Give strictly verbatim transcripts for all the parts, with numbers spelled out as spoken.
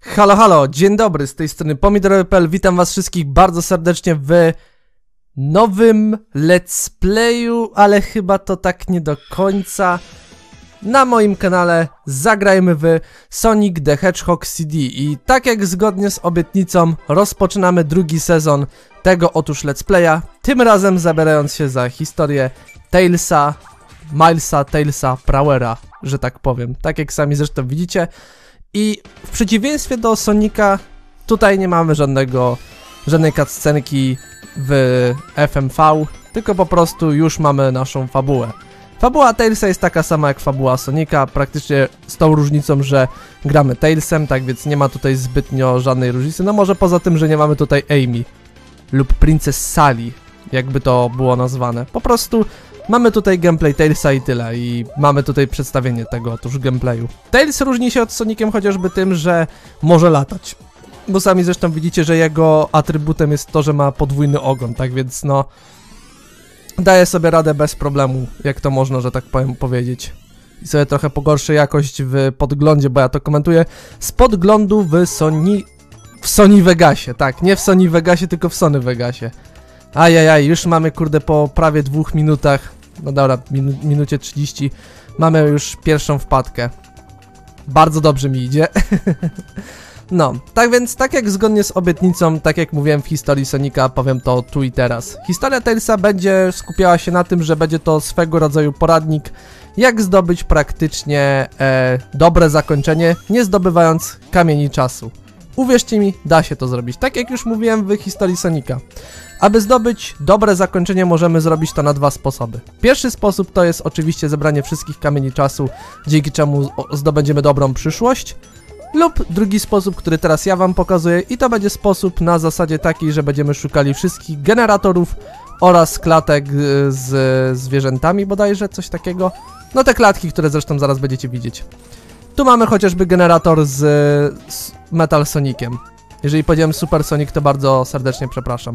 Halo, halo, dzień dobry, z tej strony Pomidorowy kropka p l, witam was wszystkich bardzo serdecznie w nowym let's playu, ale chyba to tak nie do końca. Na moim kanale zagrajmy w Sonic the Hedgehog C D i tak jak zgodnie z obietnicą rozpoczynamy drugi sezon tego otóż let's playa, tym razem zabierając się za historię Tailsa, Milesa, Tailsa, Prowera, że tak powiem, tak jak sami zresztą widzicie. I w przeciwieństwie do Sonika, tutaj nie mamy żadnego, żadnej cutscenki w F M V, tylko po prostu już mamy naszą fabułę. Fabuła Tailsa jest taka sama jak fabuła Sonika, praktycznie z tą różnicą, że gramy Tailsem, tak więc nie ma tutaj zbytnio żadnej różnicy, no może poza tym, że nie mamy tutaj Amy lub Princess Sally, jakby to było nazwane. Po prostu mamy tutaj gameplay Tailsa i tyle, i mamy tutaj przedstawienie tego otóż gameplayu. Tails różni się od Soniciem chociażby tym, że może latać. Bo sami zresztą widzicie, że jego atrybutem jest to, że ma podwójny ogon, tak więc no... daje sobie radę bez problemu, jak to można, że tak powiem, powiedzieć. I sobie trochę pogorszy jakość w podglądzie, bo ja to komentuję z podglądu w Sony... w Sony Vegasie, tak, nie w Sony Vegasie, tylko w Sony Vegasie. Ajajaj, już mamy kurde po prawie dwóch minutach, no dobra, minu minucie trzydzieści, mamy już pierwszą wpadkę. Bardzo dobrze mi idzie. No, tak więc, tak jak zgodnie z obietnicą, tak jak mówiłem w historii Sonika, powiem to tu i teraz. Historia Tailsa będzie skupiała się na tym, że będzie to swego rodzaju poradnik, jak zdobyć praktycznie e, dobre zakończenie, nie zdobywając kamieni czasu. Uwierzcie mi, da się to zrobić, tak jak już mówiłem w historii Sonika. Aby zdobyć dobre zakończenie, możemy zrobić to na dwa sposoby. Pierwszy sposób to jest oczywiście zebranie wszystkich kamieni czasu, dzięki czemu zdobędziemy dobrą przyszłość. Lub drugi sposób, który teraz ja wam pokazuję, i to będzie sposób na zasadzie takiej, że będziemy szukali wszystkich generatorów oraz klatek z zwierzętami bodajże, coś takiego. No te klatki, które zresztą zaraz będziecie widzieć. Tu mamy chociażby generator z, z Metal Soniciem. Jeżeli powiedziałem Super Sonic, to bardzo serdecznie przepraszam.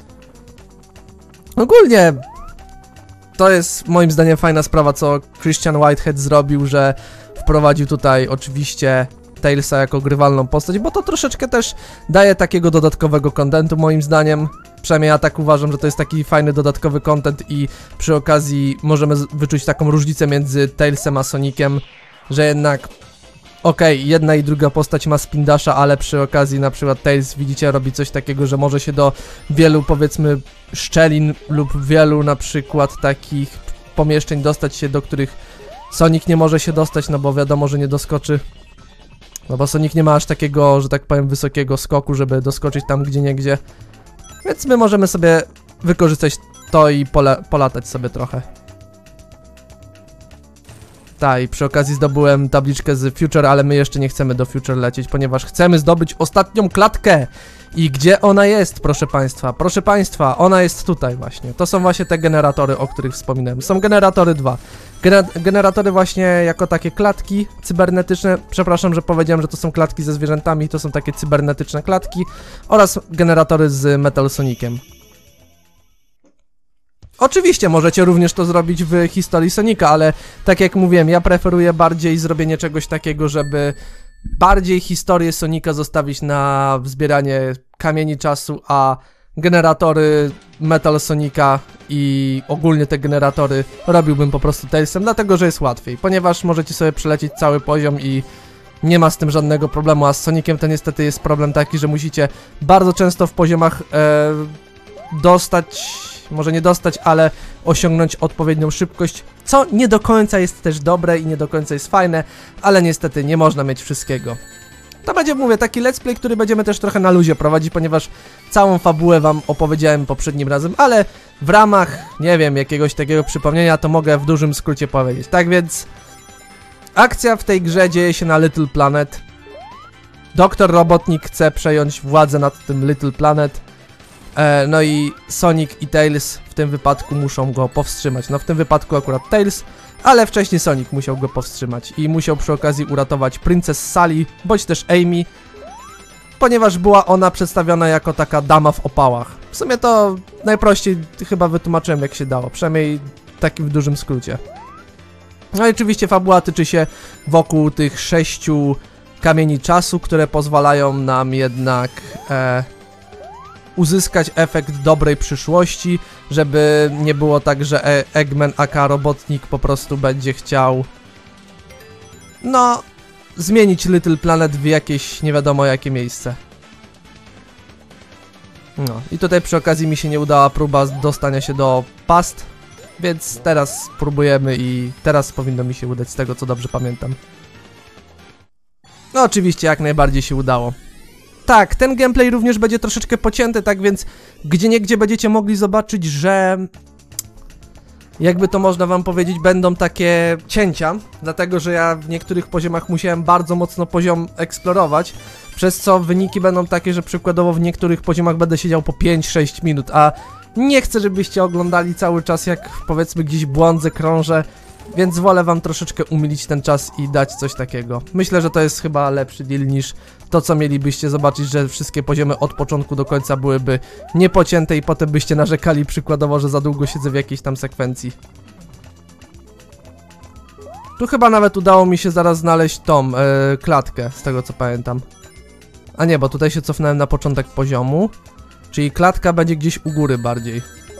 Ogólnie to jest moim zdaniem fajna sprawa, co Christian Whitehead zrobił, że wprowadził tutaj oczywiście Tailsa jako grywalną postać, bo to troszeczkę też daje takiego dodatkowego kontentu moim zdaniem. Przynajmniej ja tak uważam, że to jest taki fajny dodatkowy content i przy okazji możemy wyczuć taką różnicę między Tailsem a Soniciem, że jednak okej, okay, jedna i druga postać ma spin dasha, ale przy okazji na przykład Tails, widzicie, robi coś takiego, że może się do wielu, powiedzmy, szczelin lub wielu na przykład takich pomieszczeń dostać się, do których Sonic nie może się dostać, no bo wiadomo, że nie doskoczy. No bo Sonic nie ma aż takiego, że tak powiem, wysokiego skoku, żeby doskoczyć tam gdzie niegdzie. Więc my możemy sobie wykorzystać to i pole polatać sobie trochę. Tak, i przy okazji zdobyłem tabliczkę z Future, ale my jeszcze nie chcemy do Future lecieć, ponieważ chcemy zdobyć ostatnią klatkę. I gdzie ona jest, proszę państwa? Proszę państwa, ona jest tutaj właśnie. To są właśnie te generatory, o których wspominałem. Są generatory dwa. Gener generatory właśnie jako takie klatki cybernetyczne. Przepraszam, że powiedziałem, że to są klatki ze zwierzętami. To są takie cybernetyczne klatki. Oraz generatory z Metal Soniciem. Oczywiście możecie również to zrobić w historii Sonika, ale tak jak mówiłem, ja preferuję bardziej zrobienie czegoś takiego, żeby bardziej historię Sonika zostawić na zbieranie kamieni czasu, a generatory Metal Sonika i ogólnie te generatory robiłbym po prostu Tailsem, dlatego że jest łatwiej, ponieważ możecie sobie przelecieć cały poziom i nie ma z tym żadnego problemu, a z Soniciem to niestety jest problem taki, że musicie bardzo często w poziomach e, dostać, może nie dostać, ale osiągnąć odpowiednią szybkość, co nie do końca jest też dobre i nie do końca jest fajne, ale niestety nie można mieć wszystkiego. To będzie, mówię, taki let's play, który będziemy też trochę na luzie prowadzić, ponieważ całą fabułę wam opowiedziałem poprzednim razem, ale w ramach, nie wiem, jakiegoś takiego przypomnienia to mogę w dużym skrócie powiedzieć. Tak więc akcja w tej grze dzieje się na Little Planet. Doktor Robotnik chce przejąć władzę nad tym Little Planet. E, no i Sonic i Tails w tym wypadku muszą go powstrzymać. No w tym wypadku akurat Tails, ale wcześniej Sonic musiał go powstrzymać i musiał przy okazji uratować Princess Sally, bądź też Amy, ponieważ była ona przedstawiona jako taka dama w opałach. W sumie to najprościej chyba wytłumaczyłem, jak się dało, przynajmniej takim w dużym skrócie. No i oczywiście fabuła tyczy się wokół tych sześciu kamieni czasu, które pozwalają nam jednak e, uzyskać efekt dobrej przyszłości, żeby nie było tak, że e Eggman aka Robotnik po prostu będzie chciał no zmienić Little Planet w jakieś nie wiadomo jakie miejsce. No i tutaj przy okazji mi się nie udała próba dostania się do Past, więc teraz próbujemy i teraz powinno mi się udać z tego co dobrze pamiętam. No oczywiście jak najbardziej się udało. Tak, ten gameplay również będzie troszeczkę pocięty, tak więc gdzieniegdzie będziecie mogli zobaczyć, że jakby to można wam powiedzieć, będą takie cięcia, dlatego że ja w niektórych poziomach musiałem bardzo mocno poziom eksplorować, przez co wyniki będą takie, że przykładowo w niektórych poziomach będę siedział po pięć sześć minut, a nie chcę, żebyście oglądali cały czas jak powiedzmy gdzieś błądzę, krążę, więc wolę wam troszeczkę umilić ten czas i dać coś takiego. Myślę, że to jest chyba lepszy deal niż to, co mielibyście zobaczyć, że wszystkie poziomy od początku do końca byłyby niepocięte i potem byście narzekali przykładowo, że za długo siedzę w jakiejś tam sekwencji. Tu chyba nawet udało mi się zaraz znaleźć tą yy, klatkę, z tego co pamiętam. A nie, bo tutaj się cofnąłem na początek poziomu, czyli klatka będzie gdzieś u góry bardziej.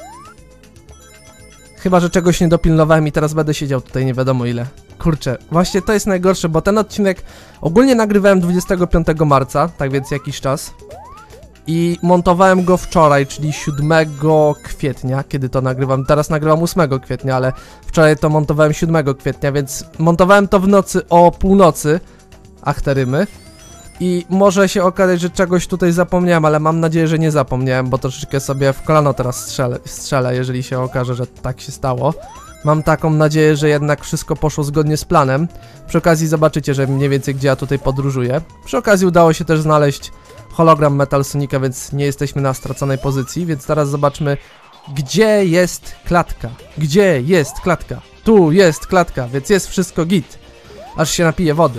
Chyba, że czegoś nie dopilnowałem i teraz będę siedział tutaj nie wiadomo ile. Kurczę, właśnie to jest najgorsze, bo ten odcinek ogólnie nagrywałem dwudziestego piątego marca, tak więc jakiś czas. I montowałem go wczoraj, czyli siódmego kwietnia, kiedy to nagrywam. Teraz nagrywam ósmego kwietnia, ale wczoraj to montowałem siódmego kwietnia, więc montowałem to w nocy o północy. Ach, te rymy. I może się okazać, że czegoś tutaj zapomniałem, ale mam nadzieję, że nie zapomniałem, bo troszeczkę sobie w kolano teraz strzelę, strzelę, jeżeli się okaże, że tak się stało. Mam taką nadzieję, że jednak wszystko poszło zgodnie z planem. Przy okazji zobaczycie, że mniej więcej gdzie ja tutaj podróżuję. Przy okazji udało się też znaleźć hologram Metal Sonica, więc nie jesteśmy na straconej pozycji, więc teraz zobaczmy, gdzie jest klatka. Gdzie jest klatka? Tu jest klatka, więc jest wszystko git. Aż się napije wody.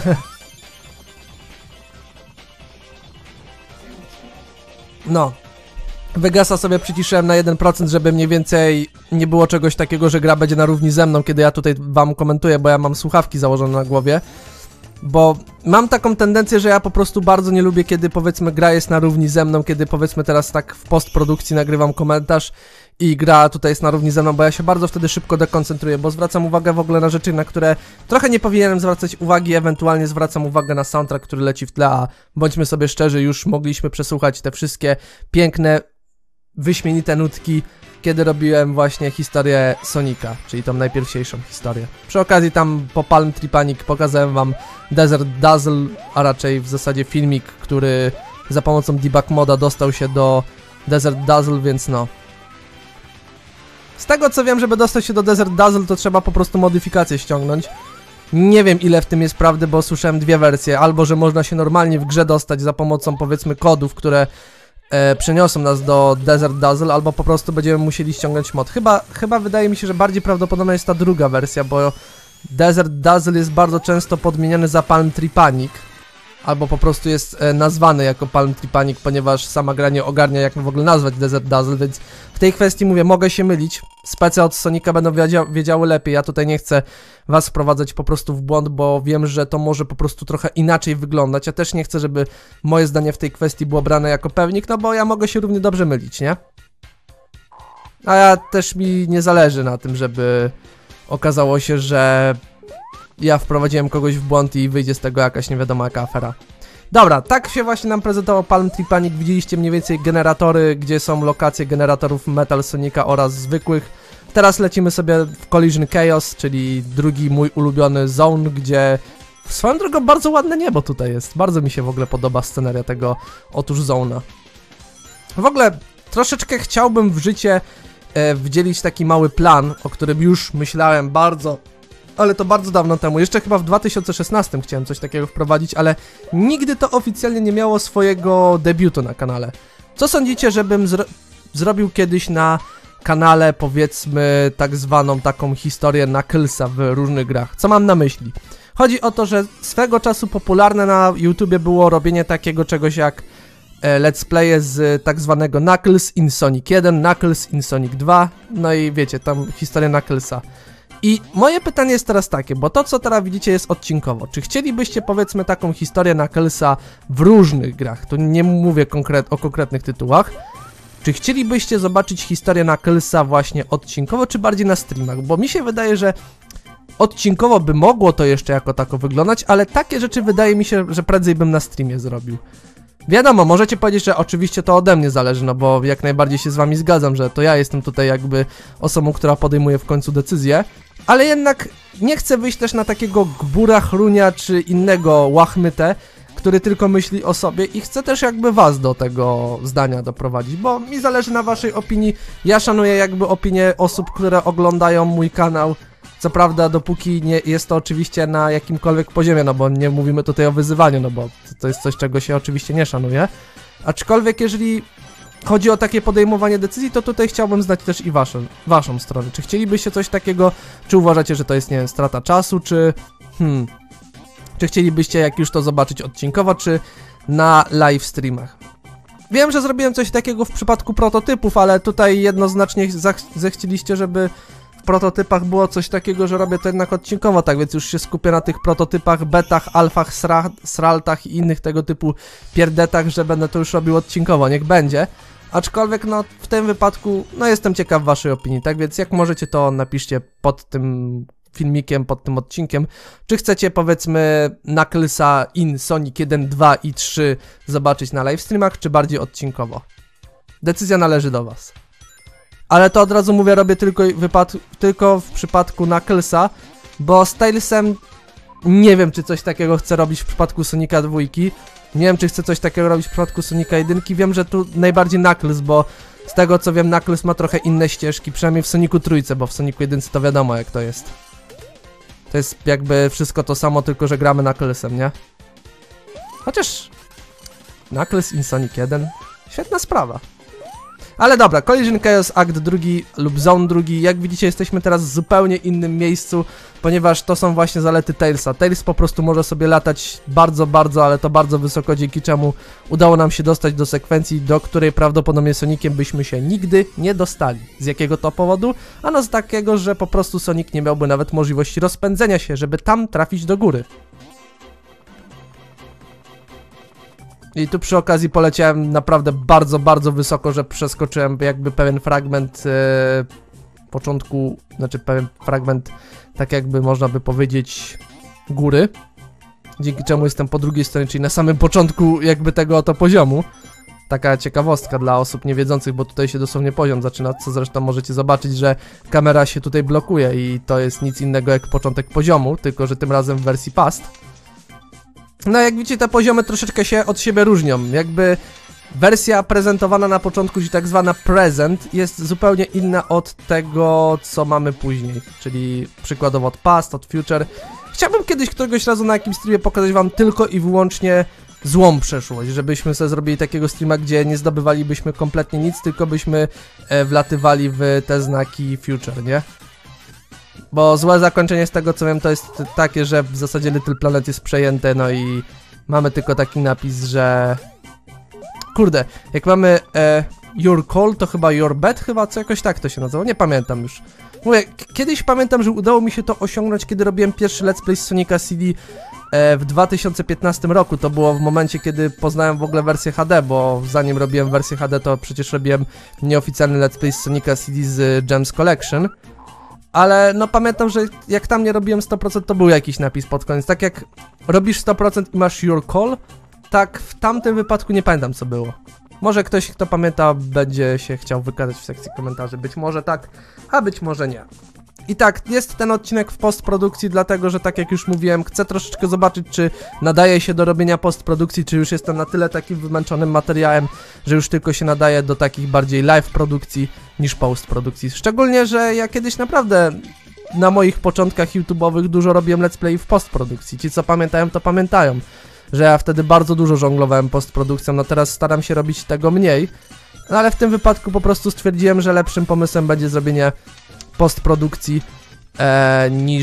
No, Vegasa sobie przyciszyłem na jeden procent, żeby mniej więcej nie było czegoś takiego, że gra będzie na równi ze mną, kiedy ja tutaj wam komentuję, bo ja mam słuchawki założone na głowie. Bo mam taką tendencję, że ja po prostu bardzo nie lubię, kiedy powiedzmy gra jest na równi ze mną, kiedy powiedzmy teraz tak w postprodukcji nagrywam komentarz i gra tutaj jest na równi ze mną, bo ja się bardzo wtedy szybko dekoncentruję, bo zwracam uwagę w ogóle na rzeczy, na które trochę nie powinienem zwracać uwagi, ewentualnie zwracam uwagę na soundtrack, który leci w tle, a bądźmy sobie szczerzy, już mogliśmy przesłuchać te wszystkie piękne, wyśmienite nutki, kiedy robiłem właśnie historię Sonika, czyli tą najpierwsiejszą historię. Przy okazji tam po Palm Tree Panic pokazałem wam Desert Dazzle, a raczej w zasadzie filmik, który za pomocą debug moda dostał się do Desert Dazzle, więc no. Z tego co wiem, żeby dostać się do Desert Dazzle, to trzeba po prostu modyfikację ściągnąć. Nie wiem ile w tym jest prawdy, bo słyszałem dwie wersje, albo że można się normalnie w grze dostać za pomocą powiedzmy kodów, które e, przeniosą nas do Desert Dazzle, albo po prostu będziemy musieli ściągnąć mod. Chyba, chyba wydaje mi się, że bardziej prawdopodobna jest ta druga wersja, bo Desert Dazzle jest bardzo często podmieniany za Palm Tree Panic. Albo po prostu jest e, nazwany jako Palm Tree Panic, ponieważ sama gra nie ogarnia jak w ogóle nazwać Desert Dazzle, więc w tej kwestii mówię, mogę się mylić. Spece od Sonika będą wiedzia wiedziały lepiej, ja tutaj nie chcę was wprowadzać po prostu w błąd, bo wiem, że to może po prostu trochę inaczej wyglądać. Ja też nie chcę, żeby moje zdanie w tej kwestii było brane jako pewnik, no bo ja mogę się równie dobrze mylić, nie? A ja też mi nie zależy na tym, żeby okazało się, że ja wprowadziłem kogoś w błąd i wyjdzie z tego jakaś nie wiadomo jaka afera. Dobra, tak się właśnie nam prezentował Palm Tree Panic. Widzieliście mniej więcej generatory, gdzie są lokacje generatorów Metal Sonica oraz zwykłych. Teraz lecimy sobie w Collision Chaos, czyli drugi mój ulubiony zone, gdzie swoją drogą bardzo ładne niebo tutaj jest. Bardzo mi się w ogóle podoba sceneria tego otóż zona. W ogóle troszeczkę chciałbym w życie e, wdzielić taki mały plan, o którym już myślałem bardzo... Ale to bardzo dawno temu, jeszcze chyba w dwa tysiące szesnastym chciałem coś takiego wprowadzić, ale nigdy to oficjalnie nie miało swojego debiutu na kanale. Co sądzicie, żebym zro zrobił kiedyś na kanale, powiedzmy, tak zwaną taką historię Knucklesa w różnych grach? Co mam na myśli? Chodzi o to, że swego czasu popularne na YouTubie było robienie takiego czegoś jak e, let's playe z tak zwanego Knuckles in Sonic jeden, Knuckles in Sonic dwa, no i wiecie, tam historia Knucklesa. I moje pytanie jest teraz takie, bo to co teraz widzicie jest odcinkowo. Czy chcielibyście powiedzmy taką historię Knucklesa w różnych grach? Tu nie mówię konkret o konkretnych tytułach. Czy chcielibyście zobaczyć historię Knucklesa właśnie odcinkowo, czy bardziej na streamach? Bo mi się wydaje, że odcinkowo by mogło to jeszcze jako tako wyglądać, ale takie rzeczy wydaje mi się, że prędzej bym na streamie zrobił. Wiadomo, możecie powiedzieć, że oczywiście to ode mnie zależy, no bo jak najbardziej się z wami zgadzam, że to ja jestem tutaj jakby osobą, która podejmuje w końcu decyzję, ale jednak nie chcę wyjść też na takiego gbura, chrunia czy innego łachmytę, który tylko myśli o sobie i chcę też jakby was do tego zdania doprowadzić, bo mi zależy na waszej opinii, ja szanuję jakby opinię osób, które oglądają mój kanał. Co prawda, dopóki nie jest to oczywiście na jakimkolwiek poziomie, no bo nie mówimy tutaj o wyzywaniu, no bo to jest coś, czego się oczywiście nie szanuje. Aczkolwiek, jeżeli chodzi o takie podejmowanie decyzji, to tutaj chciałbym znać też i waszą, waszą stronę. Czy chcielibyście coś takiego, czy uważacie, że to jest, nie wiem, strata czasu, czy... Hmm... Czy chcielibyście, jak już to zobaczyć odcinkowo, czy na live streamach? Wiem, że zrobiłem coś takiego w przypadku prototypów, ale tutaj jednoznacznie zechcieliście, żeby w prototypach było coś takiego, że robię to jednak odcinkowo, tak więc już się skupię na tych prototypach, betach, alfach, sra sraltach i innych tego typu pierdetach, że będę to już robił odcinkowo, niech będzie. Aczkolwiek no w tym wypadku, no jestem ciekaw waszej opinii, tak więc jak możecie to napiszcie pod tym filmikiem, pod tym odcinkiem, czy chcecie powiedzmy Knucklesa in Sonic jeden, dwa i trzy zobaczyć na livestreamach, czy bardziej odcinkowo. Decyzja należy do was. Ale to od razu mówię, robię tylko, wypad tylko w przypadku Knucklesa, bo z Tailsem nie wiem, czy coś takiego chcę robić w przypadku Sonika dwa. Nie wiem, czy chcę coś takiego robić w przypadku Sonika jeden. Wiem, że tu najbardziej Knuckles, bo z tego co wiem, Knuckles ma trochę inne ścieżki, przynajmniej w Sonicu trójce, bo w Sonicu jeden to wiadomo jak to jest. To jest jakby wszystko to samo, tylko że gramy Knucklesem, nie? Chociaż Knuckles in Sonic jeden, świetna sprawa. Ale dobra, Collision Chaos Act drugi lub Zone drugi, jak widzicie jesteśmy teraz w zupełnie innym miejscu, ponieważ to są właśnie zalety Tailsa. Tails po prostu może sobie latać bardzo, bardzo, ale to bardzo wysoko, dzięki czemu udało nam się dostać do sekwencji, do której prawdopodobnie Soniciem byśmy się nigdy nie dostali. Z jakiego to powodu? Ano z takiego, że po prostu Sonic nie miałby nawet możliwości rozpędzenia się, żeby tam trafić do góry. I tu przy okazji poleciałem naprawdę bardzo, bardzo wysoko, że przeskoczyłem jakby pewien fragment e, początku, znaczy pewien fragment, tak jakby można by powiedzieć, góry. Dzięki czemu jestem po drugiej stronie, czyli na samym początku jakby tego oto poziomu. Taka ciekawostka dla osób niewiedzących, bo tutaj się dosłownie poziom zaczyna, co zresztą możecie zobaczyć, że kamera się tutaj blokuje i to jest nic innego jak początek poziomu, tylko że tym razem w wersji past. No jak widzicie, te poziomy troszeczkę się od siebie różnią, jakby wersja prezentowana na początku, czyli tak zwana present, jest zupełnie inna od tego, co mamy później, czyli przykładowo od past, od future. Chciałbym kiedyś któregoś razu na jakimś streamie pokazać wam tylko i wyłącznie złą przeszłość, żebyśmy sobie zrobili takiego streama, gdzie nie zdobywalibyśmy kompletnie nic, tylko byśmy e, wlatywali w te znaki future, nie? Bo złe zakończenie z tego co wiem to jest takie, że w zasadzie Little Planet jest przejęte, no i mamy tylko taki napis, że... Kurde, jak mamy e, Your Call, to chyba Your Bed, chyba co jakoś tak to się nazywa, nie pamiętam już. Mówię, kiedyś pamiętam, że udało mi się to osiągnąć, kiedy robiłem pierwszy Let's Play z Sonica C D e, w dwa tysiące piętnastym roku. To było w momencie, kiedy poznałem w ogóle wersję H D, bo zanim robiłem wersję H D, to przecież robiłem nieoficjalny Let's Play z Sonica C D z Gems Collection. Ale no pamiętam, że jak tam nie robiłem sto procent, to był jakiś napis pod koniec. Tak jak robisz sto procent i masz Your Call, tak w tamtym wypadku nie pamiętam co było. Może ktoś, kto pamięta, będzie się chciał wykazać w sekcji komentarzy. Być może tak, a być może nie. I tak, jest ten odcinek w postprodukcji, dlatego że tak jak już mówiłem, chcę troszeczkę zobaczyć, czy nadaje się do robienia postprodukcji, czy już jestem na tyle takim wymęczonym materiałem, że już tylko się nadaje do takich bardziej live produkcji niż postprodukcji. Szczególnie, że ja kiedyś naprawdę na moich początkach YouTube'owych dużo robiłem let's play w postprodukcji. Ci co pamiętają, to pamiętają, że ja wtedy bardzo dużo żonglowałem postprodukcją, no teraz staram się robić tego mniej, no ale w tym wypadku po prostu stwierdziłem, że lepszym pomysłem będzie zrobienie postprodukcji e, niż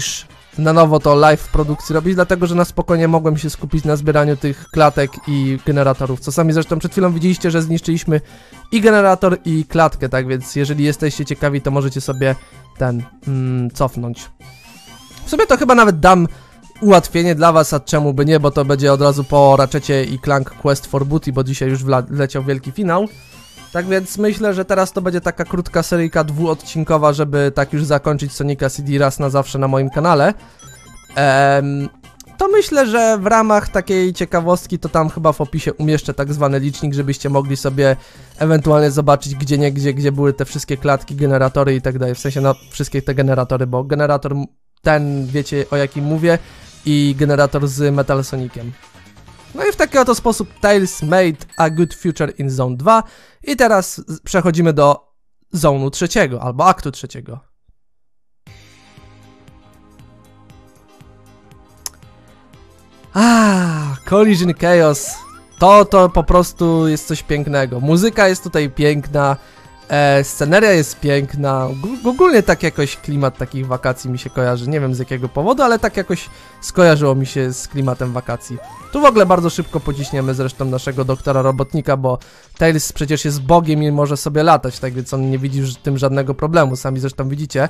na nowo to live w produkcji robić, dlatego że na spokojnie mogłem się skupić na zbieraniu tych klatek i generatorów, co sami zresztą przed chwilą widzieliście, że zniszczyliśmy i generator, i klatkę, tak więc jeżeli jesteście ciekawi, to możecie sobie ten mm, cofnąć. W sumie to chyba nawet dam ułatwienie dla was, a czemu by nie, bo to będzie od razu po Ratchetie i Clank Quest for Booty, bo dzisiaj już wleciał wielki finał. Tak więc myślę, że teraz to będzie taka krótka seryjka dwuodcinkowa, żeby tak już zakończyć Sonica C D raz na zawsze na moim kanale. Ehm, to myślę, że w ramach takiej ciekawostki to tam chyba w opisie umieszczę tak zwany licznik, żebyście mogli sobie ewentualnie zobaczyć gdzie nie gdzie, gdzie były te wszystkie klatki, generatory i tak dalej. W sensie no wszystkie te generatory, bo generator ten wiecie o jakim mówię i generator z Metal Soniciem. No i w taki oto sposób Tails made a good future in Zone dwa i teraz przechodzimy do Zone'u trzeciego, albo aktu trzeciego. Ah, Collision Chaos. To, to po prostu jest coś pięknego. Muzyka jest tutaj piękna, e, sceneria jest piękna. G ogólnie tak jakoś klimat takich wakacji mi się kojarzy. Nie wiem z jakiego powodu, ale tak jakoś skojarzyło mi się z klimatem wakacji. Tu w ogóle bardzo szybko pociśniemy zresztą naszego doktora robotnika, bo Tails przecież jest bogiem i może sobie latać, tak więc on nie widzi w tym żadnego problemu. Sami zresztą widzicie.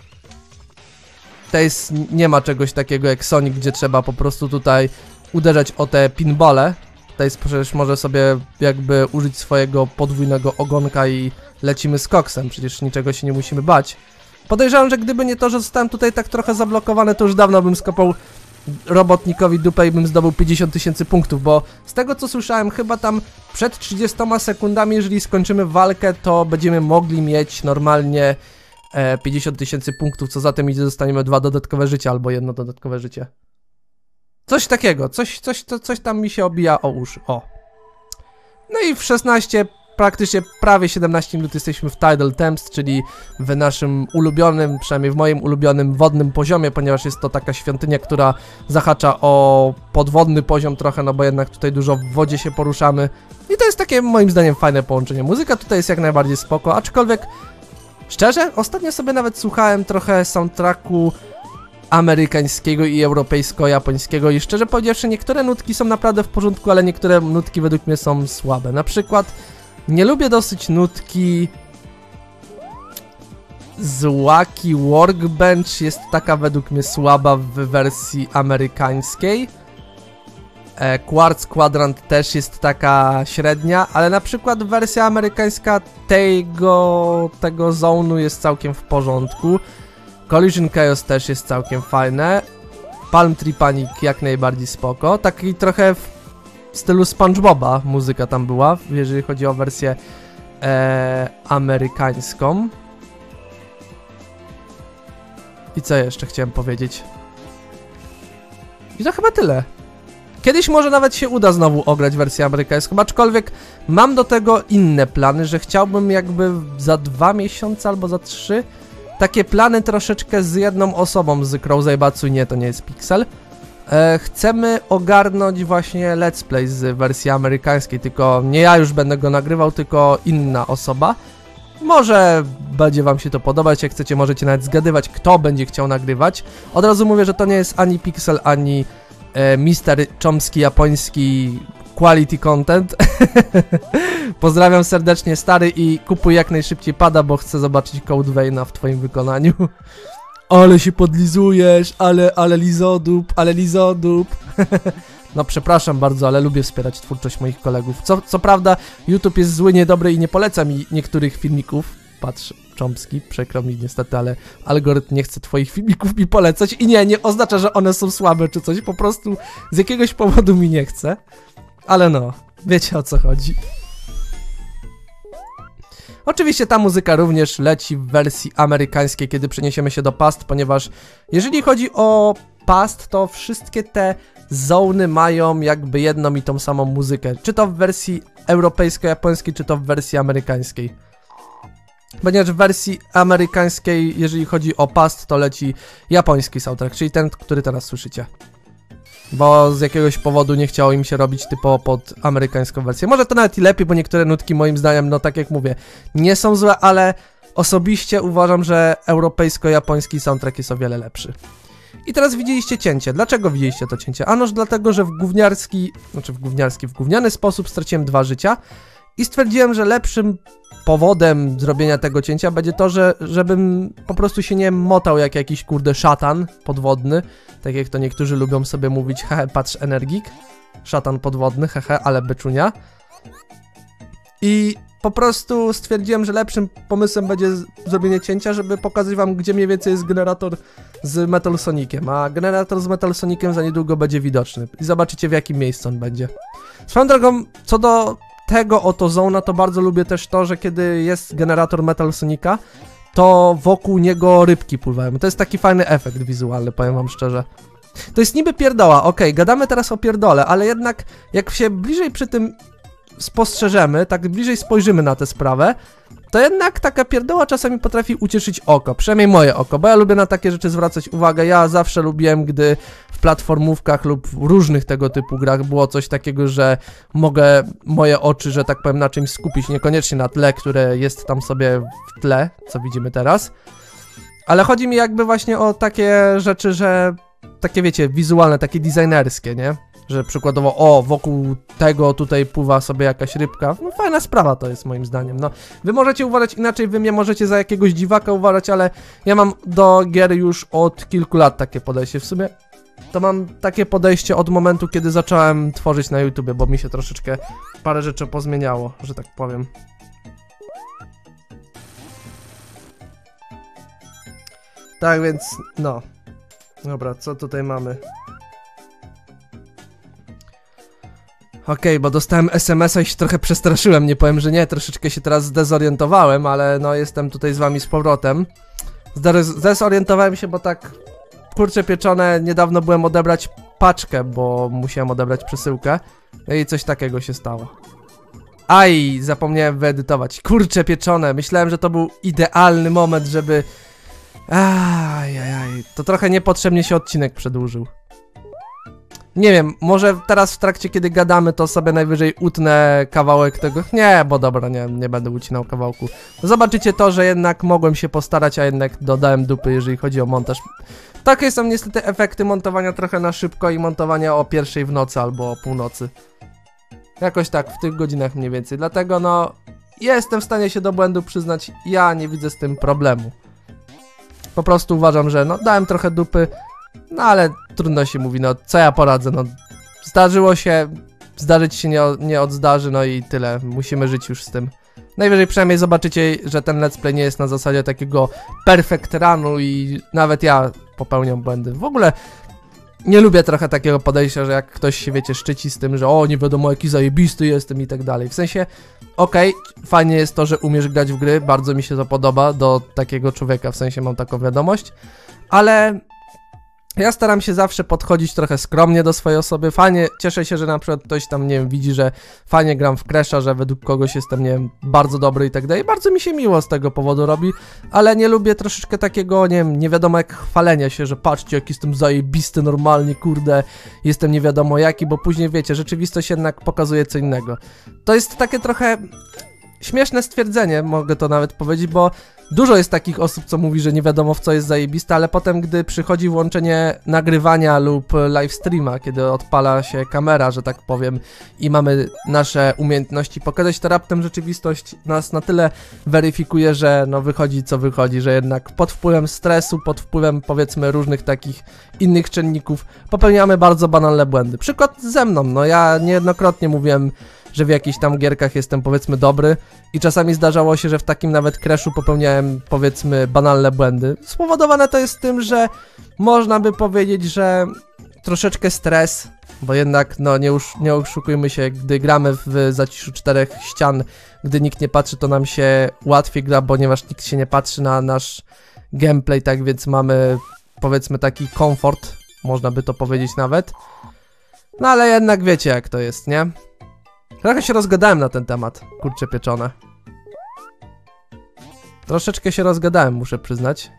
Tails nie ma czegoś takiego jak Sonic, gdzie trzeba po prostu tutaj uderzać o te pinballe. Tails przecież może sobie jakby użyć swojego podwójnego ogonka i lecimy z koksem, przecież niczego się nie musimy bać. Podejrzewam, że gdyby nie to, że zostałem tutaj tak trochę zablokowany, to już dawno bym skopał robotnikowi dupę i bym zdobył pięćdziesiąt tysięcy punktów, bo z tego co słyszałem, chyba tam przed trzydziestoma sekundami, jeżeli skończymy walkę, to będziemy mogli mieć normalnie e, pięćdziesiąt tysięcy punktów, co zatem idzie, dostaniemy dwa dodatkowe życia albo jedno dodatkowe życie. Coś takiego, coś, coś, to, coś tam mi się obija o uszy, o. No i w szesnaście, praktycznie prawie siedemnaście minut jesteśmy w Tidal Temps, czyli w naszym ulubionym, przynajmniej w moim ulubionym wodnym poziomie, ponieważ jest to taka świątynia, która zahacza o podwodny poziom trochę, no bo jednak tutaj dużo w wodzie się poruszamy. I to jest takie moim zdaniem fajne połączenie. Muzyka tutaj jest jak najbardziej spoko, aczkolwiek szczerze, ostatnio sobie nawet słuchałem trochę soundtracku amerykańskiego i europejsko-japońskiego i szczerze powiedziawszy niektóre nutki są naprawdę w porządku, ale niektóre nutki według mnie są słabe. Na przykład nie lubię dosyć nutki z Wacky Workbench, jest taka według mnie słaba w wersji amerykańskiej. e, Quartz Quadrant też jest taka średnia, ale na przykład wersja amerykańska tego, tego zone'u jest całkiem w porządku. Collision Chaos też jest całkiem fajne. Palm Tree Panic jak najbardziej spoko. Taki trochę w stylu SpongeBoba muzyka tam była, jeżeli chodzi o wersję e, amerykańską. I co jeszcze chciałem powiedzieć? I to chyba tyle. Kiedyś może nawet się uda znowu ograć wersję amerykańską, aczkolwiek mam do tego inne plany, że chciałbym jakby za dwa miesiące albo za trzy takie plany troszeczkę z jedną osobą z Crowzaibatsu, nie, to nie jest Pixel. E, chcemy ogarnąć właśnie let's play z wersji amerykańskiej, tylko nie ja już będę go nagrywał, tylko inna osoba. Może będzie wam się to podobać, jak chcecie możecie nawet zgadywać, kto będzie chciał nagrywać. Od razu mówię, że to nie jest ani Pixel, ani e, mister Chomsky japoński quality content. Pozdrawiam serdecznie stary i kupuj jak najszybciej pada, bo chcę zobaczyć Code Veina w twoim wykonaniu. Ale się podlizujesz, ale, ale lizodup, ale lizodup. No przepraszam bardzo, ale lubię wspierać twórczość moich kolegów. Co, co prawda YouTube jest zły, niedobry i nie poleca mi niektórych filmików. Patrz, Chomsky, przykro mi niestety, ale algorytm nie chce twoich filmików mi polecać i nie, nie oznacza, że one są słabe czy coś, po prostu z jakiegoś powodu mi nie chce. Ale no, wiecie o co chodzi. Oczywiście ta muzyka również leci w wersji amerykańskiej, kiedy przeniesiemy się do Past, ponieważ jeżeli chodzi o Past, to wszystkie te zony mają jakby jedną i tą samą muzykę. Czy to w wersji europejsko-japońskiej, czy to w wersji amerykańskiej. Ponieważ w wersji amerykańskiej, jeżeli chodzi o Past, to leci japoński soundtrack, czyli ten, który teraz słyszycie. Bo z jakiegoś powodu nie chciało im się robić typowo pod amerykańską wersję. Może to nawet i lepiej, bo niektóre nutki moim zdaniem, no tak jak mówię, nie są złe, ale osobiście uważam, że europejsko-japoński soundtrack jest o wiele lepszy. I teraz widzieliście cięcie. Dlaczego widzieliście to cięcie? Anoż dlatego, że w gówniarski, znaczy w gówniarski, w gówniany sposób straciłem dwa życia i stwierdziłem, że lepszym powodem zrobienia tego cięcia będzie to, że żebym po prostu się nie motał jak jakiś kurde szatan podwodny, tak jak to niektórzy lubią sobie mówić, hehe, patrz energik, szatan podwodny, hehe, ale beczunia. I po prostu stwierdziłem, że lepszym pomysłem będzie zrobienie cięcia, żeby pokazać wam, gdzie mniej więcej jest generator z Metal Soniciem, a generator z Metal Soniciem za niedługo będzie widoczny i zobaczycie, w jakim miejscu on będzie. Swoją drogą, co do tego oto zona, to bardzo lubię też to, że kiedy jest generator Metal Sonica, to wokół niego rybki pływają. To jest taki fajny efekt wizualny, powiem wam szczerze. To jest niby pierdoła, okej, gadamy teraz o pierdole, ale jednak jak się bliżej przy tym spostrzeżemy, tak bliżej spojrzymy na tę sprawę, to jednak taka pierdoła czasami potrafi ucieszyć oko, przynajmniej moje oko, bo ja lubię na takie rzeczy zwracać uwagę. Ja zawsze lubiłem, gdy w platformówkach lub w różnych tego typu grach było coś takiego, że mogę moje oczy, że tak powiem, na czymś skupić, niekoniecznie na tle, które jest tam sobie w tle, co widzimy teraz, ale chodzi mi jakby właśnie o takie rzeczy, że takie wiecie, wizualne, takie designerskie, nie? Że przykładowo, o, wokół tego tutaj pływa sobie jakaś rybka. No fajna sprawa to jest moim zdaniem, no. Wy możecie uważać inaczej, wy mnie możecie za jakiegoś dziwaka uważać, ale ja mam do gier już od kilku lat takie podejście. W sumie to mam takie podejście od momentu, kiedy zacząłem tworzyć na YouTubie, bo mi się troszeczkę parę rzeczy pozmieniało, że tak powiem. Tak więc, no. Dobra, co tutaj mamy? Okej, okay, bo dostałem es em es a i się trochę przestraszyłem, nie powiem, że nie, troszeczkę się teraz zdezorientowałem, ale no jestem tutaj z wami z powrotem. Zdezorientowałem się, bo tak, kurcze pieczone, niedawno byłem odebrać paczkę, bo musiałem odebrać przesyłkę. No i coś takiego się stało. Aj, zapomniałem wyedytować. Kurcze pieczone, myślałem, że to był idealny moment, żeby... Ajajaj, to trochę niepotrzebnie się odcinek przedłużył. Nie wiem, może teraz w trakcie, kiedy gadamy, to sobie najwyżej utnę kawałek tego... Nie, bo dobra, nie, nie będę ucinał kawałku. Zobaczycie to, że jednak mogłem się postarać, a jednak dodałem dupy, jeżeli chodzi o montaż. Takie są niestety efekty montowania trochę na szybko i montowania o pierwszej w nocy albo o północy. Jakoś tak, w tych godzinach mniej więcej. Dlatego no, jestem w stanie się do błędu przyznać, ja nie widzę z tym problemu. Po prostu uważam, że no, dałem trochę dupy, no ale trudno się mówi, no co ja poradzę, no zdarzyło się, zdarzyć się nie, nie odzdarzy, no i tyle, musimy żyć już z tym. Najwyżej przynajmniej zobaczycie, że ten let's play nie jest na zasadzie takiego perfect runu i nawet ja popełniam błędy. W ogóle nie lubię trochę takiego podejścia, że jak ktoś się, wiecie, szczyci z tym, że o, nie wiadomo jaki zajebisty jestem i tak dalej. W sensie, okej, okay, fajnie jest to, że umiesz grać w gry, bardzo mi się to podoba do takiego człowieka, w sensie mam taką wiadomość, ale ja staram się zawsze podchodzić trochę skromnie do swojej osoby. Fajnie, cieszę się, że na przykład ktoś tam, nie wiem, widzi, że fajnie gram w Crash'a, że według kogoś jestem, nie wiem, bardzo dobry i tak dalej. Bardzo mi się miło z tego powodu robi, ale nie lubię troszeczkę takiego, nie wiem, nie wiadomo jak chwalenia się, że patrzcie jak jestem zajebisty, normalnie, kurde, jestem nie wiadomo jaki, bo później, wiecie, rzeczywistość jednak pokazuje co innego. To jest takie trochę śmieszne stwierdzenie, mogę to nawet powiedzieć, bo dużo jest takich osób, co mówi, że nie wiadomo w co jest zajebiste, ale potem, gdy przychodzi włączenie nagrywania lub livestreama, kiedy odpala się kamera, że tak powiem, i mamy nasze umiejętności pokazać, to raptem rzeczywistość nas na tyle weryfikuje, że no wychodzi co wychodzi, że jednak pod wpływem stresu, pod wpływem powiedzmy różnych takich innych czynników popełniamy bardzo banalne błędy. Przykład ze mną, no ja niejednokrotnie mówiłem, że w jakichś tam gierkach jestem powiedzmy dobry i czasami zdarzało się, że w takim nawet Crashu popełniałem powiedzmy banalne błędy. Spowodowane to jest tym, że można by powiedzieć, że troszeczkę stres, bo jednak no nie, usz nie oszukujmy się, gdy gramy w zaciszu czterech ścian, gdy nikt nie patrzy, to nam się łatwiej gra, ponieważ nikt się nie patrzy na nasz gameplay, tak więc mamy powiedzmy taki komfort, można by to powiedzieć nawet. No ale jednak wiecie jak to jest, nie? Trochę się rozgadałem na ten temat, kurcze pieczone. Troszeczkę się rozgadałem, muszę przyznać.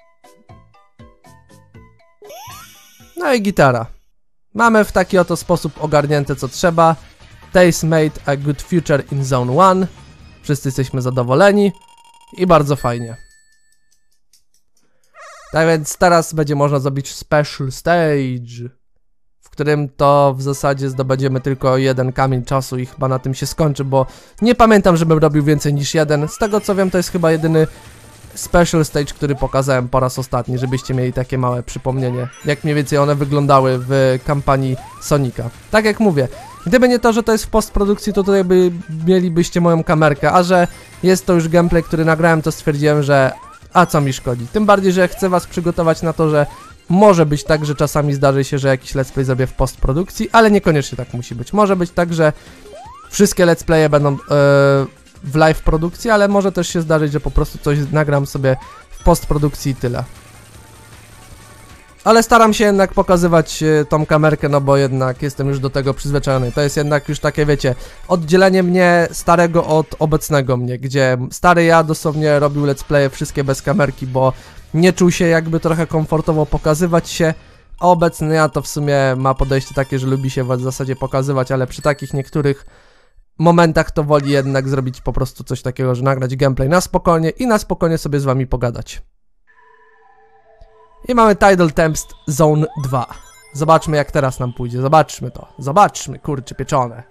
No i gitara. Mamy w taki oto sposób ogarnięte co trzeba. Taste made a good future in zone one. Wszyscy jesteśmy zadowoleni. I bardzo fajnie. Tak więc teraz będzie można zrobić special stage, w którym to w zasadzie zdobędziemy tylko jeden kamień czasu i chyba na tym się skończy, bo nie pamiętam, żebym robił więcej niż jeden. Z tego co wiem, to jest chyba jedyny special stage, który pokazałem po raz ostatni, żebyście mieli takie małe przypomnienie, jak mniej więcej one wyglądały w kampanii Sonika. Tak jak mówię, gdyby nie to, że to jest w postprodukcji, to tutaj by mielibyście moją kamerkę, a że jest to już gameplay, który nagrałem, to stwierdziłem, że a co mi szkodzi. Tym bardziej, że chcę was przygotować na to, że może być tak, że czasami zdarzy się, że jakiś let's play zrobię w postprodukcji, ale niekoniecznie tak musi być. Może być tak, że wszystkie let's playe będą yy, w live produkcji, ale może też się zdarzyć, że po prostu coś nagram sobie w postprodukcji i tyle. Ale staram się jednak pokazywać e, tą kamerkę, no bo jednak jestem już do tego przyzwyczajony. To jest jednak już takie, wiecie, oddzielenie mnie starego od obecnego mnie, gdzie stary ja dosłownie robił let's playe wszystkie bez kamerki, bo nie czuł się jakby trochę komfortowo pokazywać się, a obecny ja to w sumie ma podejście takie, że lubi się w zasadzie pokazywać, ale przy takich niektórych momentach to woli jednak zrobić po prostu coś takiego, że nagrać gameplay na spokojnie i na spokojnie sobie z wami pogadać. I mamy Tidal Tempest Zone dwa. Zobaczmy jak teraz nam pójdzie, zobaczmy to. Zobaczmy, kurczę pieczone.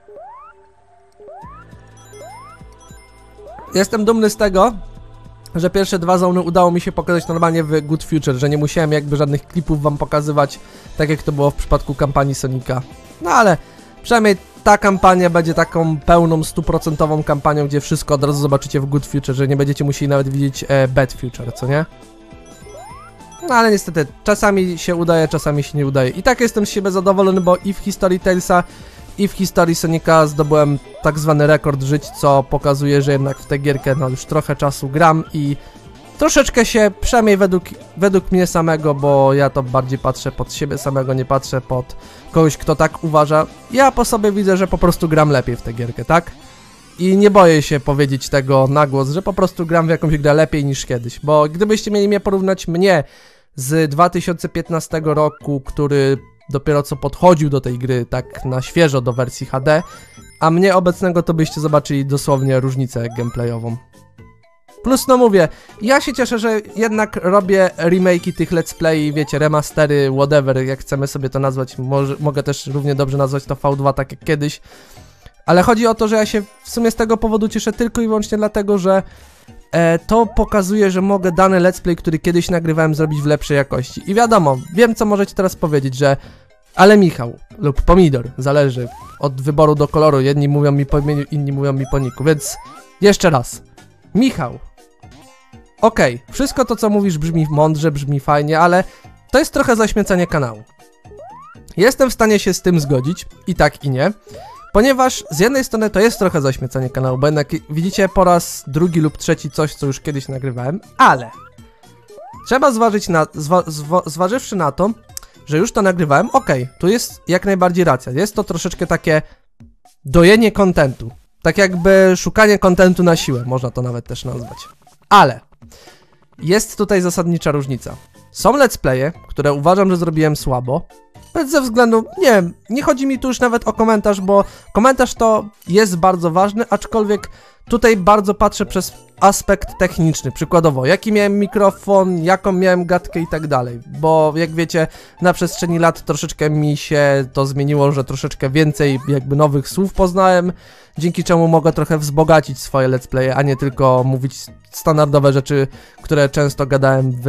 Jestem dumny z tego, że pierwsze dwa zony udało mi się pokazać normalnie w Good Future, że nie musiałem jakby żadnych klipów wam pokazywać, tak jak to było w przypadku kampanii Sonika. No ale przynajmniej ta kampania będzie taką pełną, stuprocentową kampanią, gdzie wszystko od razu zobaczycie w Good Future, że nie będziecie musieli nawet widzieć e, Bad Future, co nie? No ale niestety, czasami się udaje, czasami się nie udaje. I tak jestem z siebie zadowolony, bo i w historii Tailsa, i w historii Sonika zdobyłem tak zwany rekord żyć, co pokazuje, że jednak w tę gierkę no już trochę czasu gram i troszeczkę się, przynajmniej według, według mnie samego, bo ja to bardziej patrzę pod siebie samego, nie patrzę pod kogoś, kto tak uważa. Ja po sobie widzę, że po prostu gram lepiej w tę gierkę, tak? I nie boję się powiedzieć tego na głos, że po prostu gram w jakąś grę lepiej niż kiedyś, bo gdybyście mieli mnie porównać mnie z dwa tysiące piętnastego roku, który dopiero co podchodził do tej gry tak na świeżo do wersji H D, a mnie obecnego, to byście zobaczyli dosłownie różnicę gameplayową. Plus no mówię, ja się cieszę, że jednak robię remake'i tych let's play, wiecie, remastery, whatever, jak chcemy sobie to nazwać, może, mogę też równie dobrze nazwać to V dwa tak jak kiedyś. Ale chodzi o to, że ja się w sumie z tego powodu cieszę tylko i wyłącznie dlatego, że e, to pokazuje, że mogę dany let's play, który kiedyś nagrywałem, zrobić w lepszej jakości. I wiadomo, wiem co możecie teraz powiedzieć, że ale Michał lub Pomidor, zależy od wyboru do koloru, jedni mówią mi po imieniu, inni mówią mi po niku, więc jeszcze raz. Michał, okej, okay, wszystko to co mówisz brzmi mądrze, brzmi fajnie, ale to jest trochę zaśmiecanie kanału. Jestem w stanie się z tym zgodzić, i tak i nie. Ponieważ z jednej strony to jest trochę zaśmiecanie kanału, bo jednak widzicie po raz drugi lub trzeci coś, co już kiedyś nagrywałem, ale trzeba zważyć na, zwa, zwa, zważywszy na to, że już to nagrywałem, okej, okay, tu jest jak najbardziej racja, jest to troszeczkę takie dojenie kontentu, tak jakby szukanie kontentu na siłę, można to nawet też nazwać, ale jest tutaj zasadnicza różnica. Są let's playe, które uważam, że zrobiłem słabo, ze względu, nie wiem, nie chodzi mi tu już nawet o komentarz, bo komentarz to jest bardzo ważny, aczkolwiek tutaj bardzo patrzę przez aspekt techniczny, przykładowo, jaki miałem mikrofon, jaką miałem gadkę i tak dalej, bo jak wiecie, na przestrzeni lat troszeczkę mi się to zmieniło, że troszeczkę więcej jakby nowych słów poznałem, dzięki czemu mogę trochę wzbogacić swoje let's playe, a nie tylko mówić standardowe rzeczy, które często gadałem w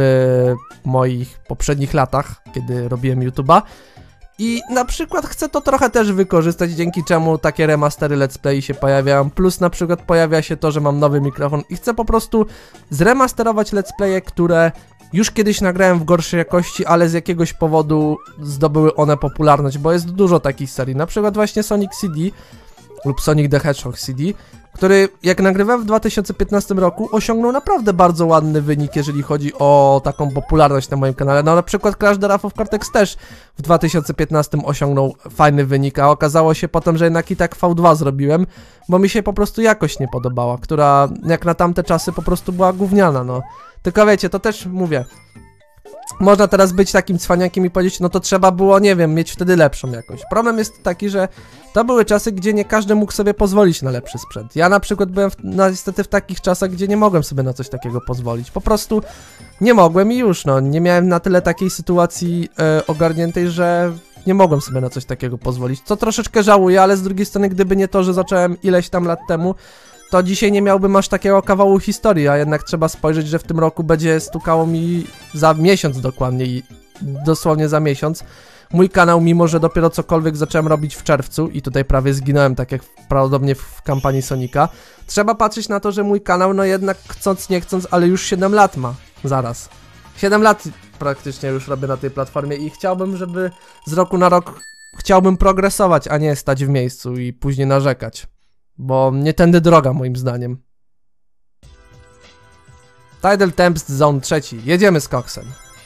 moich poprzednich latach, kiedy robiłem YouTube'a. I na przykład chcę to trochę też wykorzystać, dzięki czemu takie remastery let's play się pojawiają, plus na przykład pojawia się to, że mam nowy mikrofon i chcę po prostu zremasterować let's playe, które już kiedyś nagrałem w gorszej jakości, ale z jakiegoś powodu zdobyły one popularność, bo jest dużo takich serii, na przykład właśnie Sonic C D lub Sonic the Hedgehog C D, który jak nagrywałem w dwa tysiące piętnastym roku osiągnął naprawdę bardzo ładny wynik, jeżeli chodzi o taką popularność na moim kanale. No na przykład Crash the Wrath of Cortex też w dwa tysiące piętnastym osiągnął fajny wynik, a okazało się potem, że jednak i tak V dwa zrobiłem, bo mi się po prostu jakość nie podobała, która jak na tamte czasy po prostu była gówniana, no. Tylko wiecie, to też mówię, można teraz być takim cwaniakiem i powiedzieć, no to trzeba było, nie wiem, mieć wtedy lepszą jakąś. Problem jest taki, że to były czasy, gdzie nie każdy mógł sobie pozwolić na lepszy sprzęt. Ja na przykład byłem w, no, niestety w takich czasach, gdzie nie mogłem sobie na coś takiego pozwolić. Po prostu nie mogłem i już, no, nie miałem na tyle takiej sytuacji e, ogarniętej, że nie mogłem sobie na coś takiego pozwolić. Co troszeczkę żałuję, ale z drugiej strony, gdyby nie to, że zacząłem ileś tam lat temu, to dzisiaj nie miałbym aż takiego kawału historii, a jednak trzeba spojrzeć, że w tym roku będzie stukało mi za miesiąc dokładnie i dosłownie za miesiąc. Mój kanał, mimo że dopiero cokolwiek zacząłem robić w czerwcu i tutaj prawie zginąłem, tak jak prawdopodobnie w kampanii Sonika, trzeba patrzeć na to, że mój kanał, no jednak chcąc nie chcąc, ale już siedem lat ma, zaraz. siedem lat praktycznie już robię na tej platformie i chciałbym, żeby z roku na rok chciałbym progresować, a nie stać w miejscu i później narzekać. Bo nie tędy droga, moim zdaniem. Tidal Tempest Zone trzeci. Jedziemy z koksem.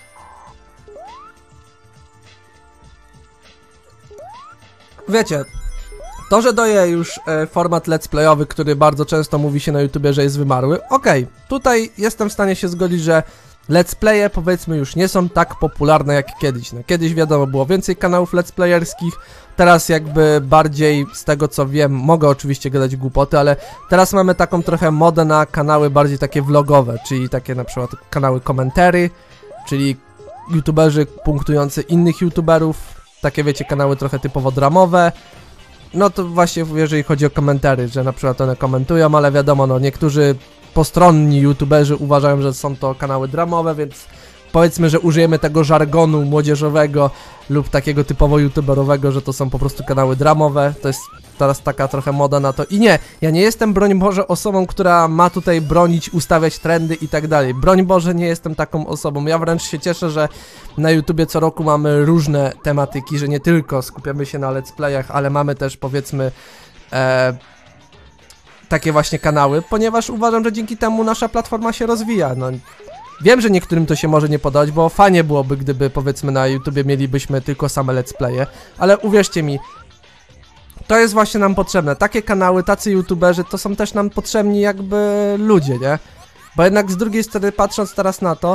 Wiecie, to, że daje już e, format let's playowy, który bardzo często mówi się na YouTubie, że jest wymarły, okej, okay, tutaj jestem w stanie się zgodzić, że let's playe, powiedzmy, już nie są tak popularne jak kiedyś. No, kiedyś wiadomo, było więcej kanałów let's playerskich, teraz jakby bardziej, z tego co wiem, mogę oczywiście gadać głupoty, ale teraz mamy taką trochę modę na kanały bardziej takie vlogowe, czyli takie na przykład kanały komentary, czyli youtuberzy punktujący innych youtuberów, takie wiecie, kanały trochę typowo dramowe. No to właśnie jeżeli chodzi o komentary, że na przykład one komentują, ale wiadomo, no niektórzy postronni youtuberzy uważają, że są to kanały dramowe, więc powiedzmy, że użyjemy tego żargonu młodzieżowego lub takiego typowo youtuberowego, że to są po prostu kanały dramowe. To jest teraz taka trochę moda na to. I nie, ja nie jestem, broń Boże, osobą, która ma tutaj bronić, ustawiać trendy i tak dalej. Broń Boże, nie jestem taką osobą. Ja wręcz się cieszę, że na YouTubie co roku mamy różne tematyki, że nie tylko skupiamy się na let's playach, ale mamy też, powiedzmy, e, takie właśnie kanały, ponieważ uważam, że dzięki temu nasza platforma się rozwija. No, wiem, że niektórym to się może nie podobać, bo fajnie byłoby, gdyby, powiedzmy, na YouTubie mielibyśmy tylko same let's playe, ale uwierzcie mi, to jest właśnie nam potrzebne. Takie kanały, tacy youtuberzy, to są też nam potrzebni jakby ludzie, nie? Bo jednak z drugiej strony, patrząc teraz na to,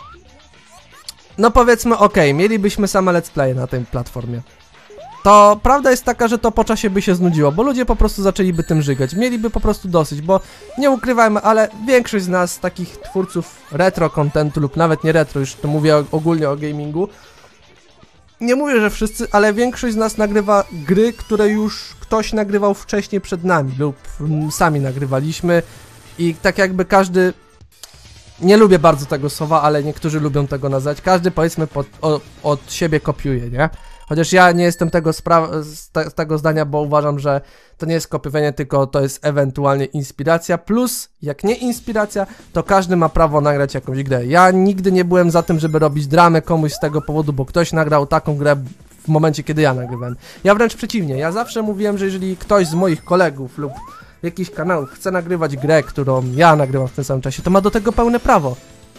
no powiedzmy, okej, okay, mielibyśmy same let's playe na tej platformie. To prawda jest taka, że to po czasie by się znudziło, bo ludzie po prostu zaczęliby tym żygać, mieliby po prostu dosyć, bo nie ukrywajmy, ale większość z nas, takich twórców retro contentu lub nawet nie retro, już to mówię ogólnie o gamingu, nie mówię, że wszyscy, ale większość z nas nagrywa gry, które już ktoś nagrywał wcześniej przed nami lub sami nagrywaliśmy i tak jakby każdy, nie lubię bardzo tego słowa, ale niektórzy lubią tego nazwać, każdy, powiedzmy, pod, o, od siebie kopiuje, nie? Chociaż ja nie jestem tego, z, te, z tego zdania, bo uważam, że to nie jest kopiowanie, tylko to jest ewentualnie inspiracja, plus jak nie inspiracja, to każdy ma prawo nagrać jakąś grę. Ja nigdy nie byłem za tym, żeby robić dramę komuś z tego powodu, bo ktoś nagrał taką grę w momencie, kiedy ja nagrywałem. Ja wręcz przeciwnie, ja zawsze mówiłem, że jeżeli ktoś z moich kolegów lub jakichś kanałów chce nagrywać grę, którą ja nagrywam w tym samym czasie, to ma do tego pełne prawo.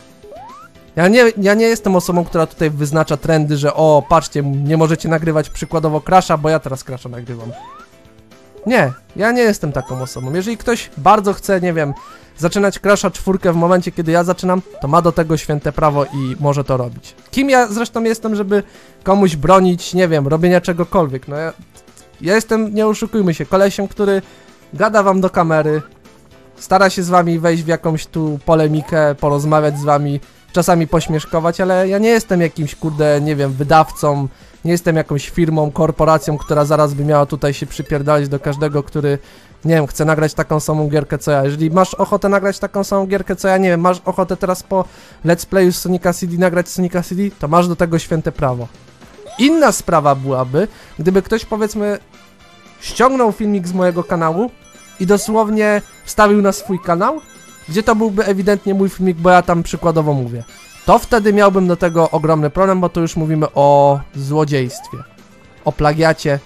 Ja nie, ja nie jestem osobą, która tutaj wyznacza trendy, że o, patrzcie, nie możecie nagrywać przykładowo Crasha, bo ja teraz Crasha nagrywam. Nie, ja nie jestem taką osobą. Jeżeli ktoś bardzo chce, nie wiem, zaczynać Crasha czwórkę w momencie, kiedy ja zaczynam, to ma do tego święte prawo i może to robić. Kim ja zresztą jestem, żeby komuś bronić, nie wiem, robienia czegokolwiek. No ja, ja jestem, nie oszukujmy się, kolesiem, który gada wam do kamery, stara się z wami wejść w jakąś tu polemikę, porozmawiać z wami, czasami pośmieszkować, ale ja nie jestem jakimś, kurde, nie wiem, wydawcą, nie jestem jakąś firmą, korporacją, która zaraz by miała tutaj się przypierdalić do każdego, który, nie wiem, chce nagrać taką samą gierkę co ja. Jeżeli masz ochotę nagrać taką samą gierkę co ja, nie wiem, masz ochotę teraz po let's playu z Sonika C D nagrać Sonika C D, to masz do tego święte prawo. Inna sprawa byłaby, gdyby ktoś, powiedzmy, ściągnął filmik z mojego kanału i dosłownie wstawił na swój kanał, gdzie to byłby ewidentnie mój filmik, bo ja tam przykładowo mówię. To wtedy miałbym do tego ogromny problem, bo to już mówimy o złodziejstwie, o plagiacie.